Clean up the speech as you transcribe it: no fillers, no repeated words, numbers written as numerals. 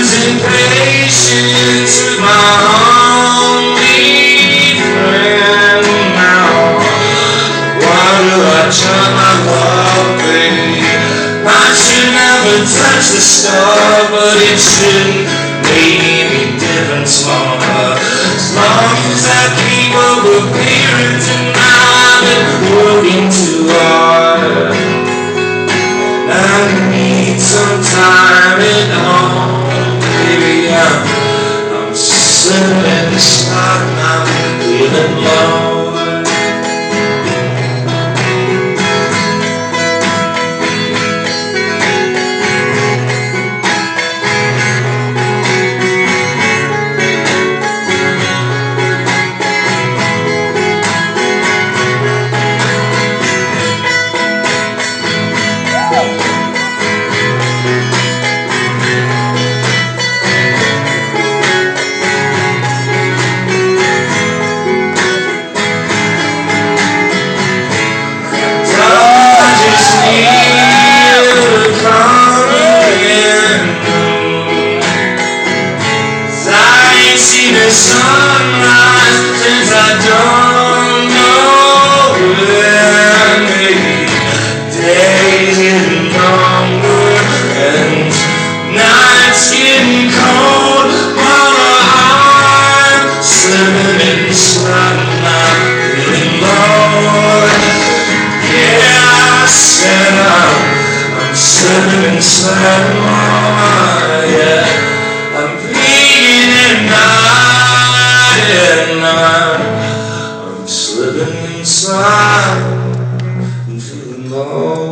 losing patience with my only friend now. Why do I try my luck, baby? I should never touch the star, but it shouldn't make any difference, mama. As long as I keep up appearance, and now I've been working too hard. I need some time at home, baby. I'm slipping, sliding, I'm feeling low. See the sunrise since I don't know when. Maybe days getting longer and nights getting cold, while I'm slipping and sliding, I'm feeling low. Yeah, I said I'm slipping and sliding, yeah. I'm bleeding at night, I'm slipping inside and feeling low.